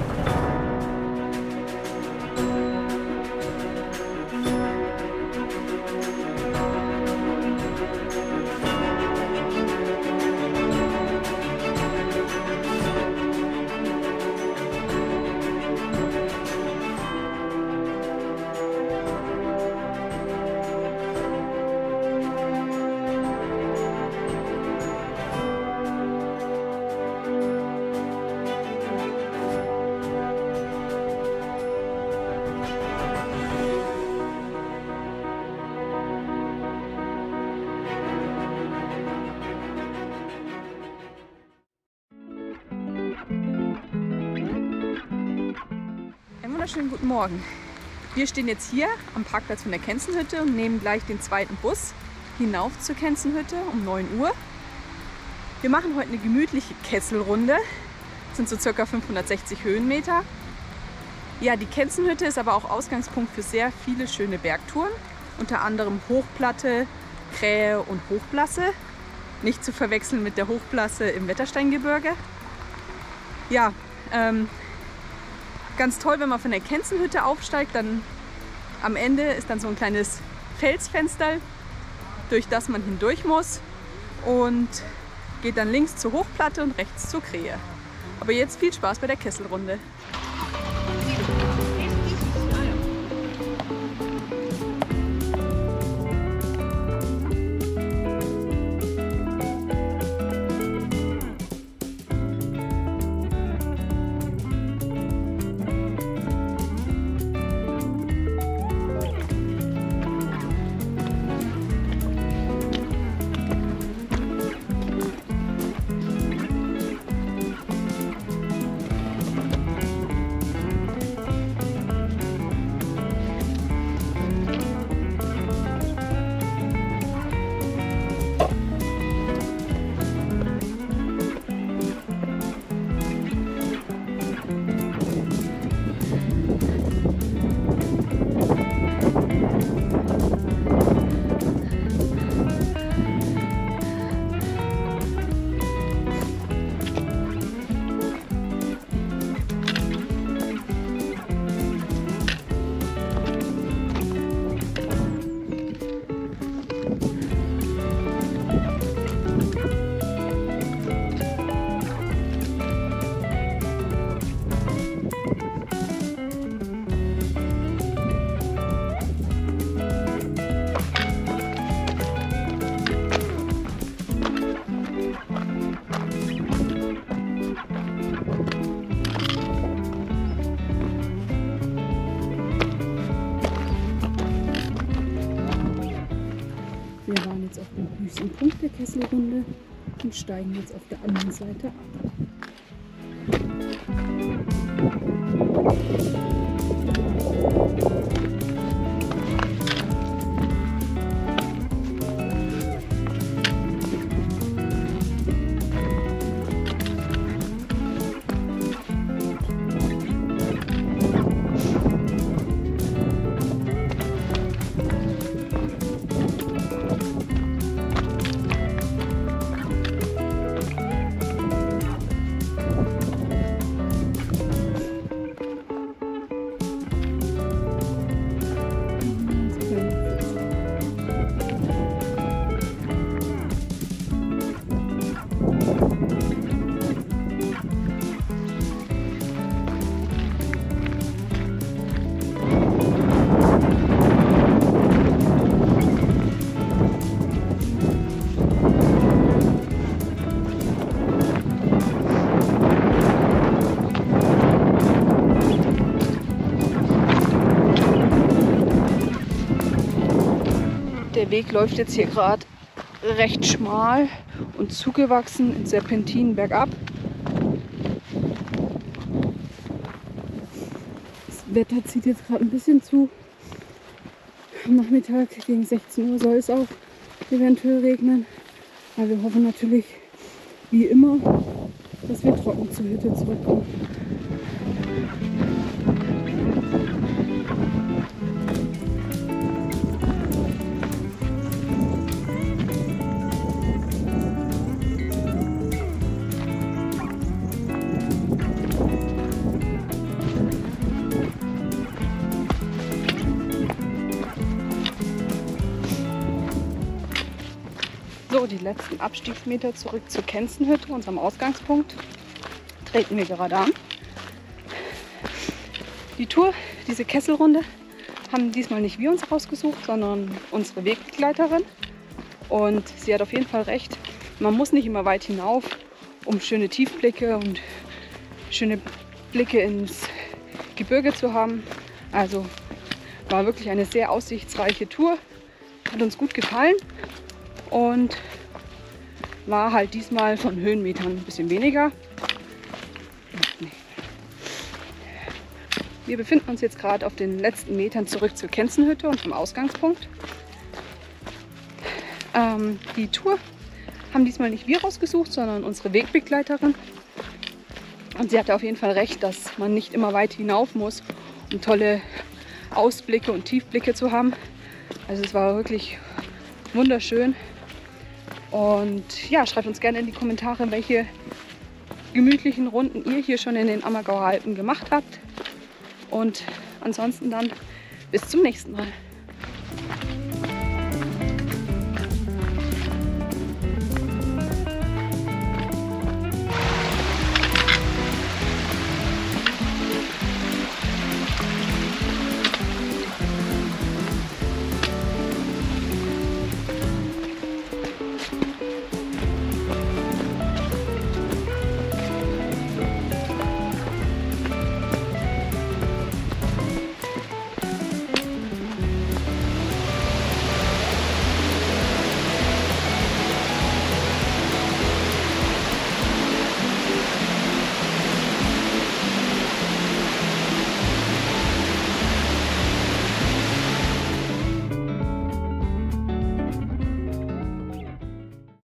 Wunderschönen guten Morgen. Wir stehen jetzt hier am Parkplatz von der Kenzenhütte und nehmen gleich den zweiten Bus hinauf zur Kenzenhütte um 9 Uhr. Wir machen heute eine gemütliche Kesselrunde. Das sind so ca. 560 Höhenmeter. Ja, die Kenzenhütte ist aber auch Ausgangspunkt für sehr viele schöne Bergtouren. Unter anderem Hochplatte, Krähe und Hochblasse. Nicht zu verwechseln mit der Hochblasse im Wettersteingebirge. Ja, ganz toll, wenn man von der Kenzenhütte aufsteigt, dann am Ende ist dann so ein kleines Felsfenster, durch das man hindurch muss und geht dann links zur Hochplatte und rechts zur Krähe. Aber jetzt viel Spaß bei der Kesselrunde. Wir waren jetzt auf dem höchsten Punkt der Kesselrunde und steigen jetzt auf der anderen Seite ab. Der Weg läuft jetzt hier gerade recht schmal und zugewachsen in Serpentinen bergab. Das Wetter zieht jetzt gerade ein bisschen zu. Am Nachmittag gegen 16 Uhr soll es auch eventuell regnen. Aber wir hoffen natürlich, wie immer, dass wir trocken zur Hütte zurückkommen. So, die letzten Abstiegsmeter zurück zur Kenzenhütte, unserem Ausgangspunkt, treten wir gerade an. Die Tour, diese Kesselrunde, haben diesmal nicht wir uns rausgesucht, sondern unsere Wegbegleiterin. Und sie hat auf jeden Fall recht. Man muss nicht immer weit hinauf, um schöne Tiefblicke und schöne Blicke ins Gebirge zu haben. Also war wirklich eine sehr aussichtsreiche Tour. Hat uns gut gefallen und war halt diesmal von Höhenmetern ein bisschen weniger. Wir befinden uns jetzt gerade auf den letzten Metern zurück zur Kenzenhütte, unserem Ausgangspunkt. Die Tour haben diesmal nicht wir rausgesucht, sondern unsere Wegbegleiterin. Und sie hatte auf jeden Fall recht, dass man nicht immer weit hinauf muss, um tolle Ausblicke und Tiefblicke zu haben. Also es war wirklich wunderschön. Und ja, schreibt uns gerne in die Kommentare, welche gemütlichen Runden ihr hier schon in den Ammergauer Alpen gemacht habt. Und ansonsten dann bis zum nächsten Mal.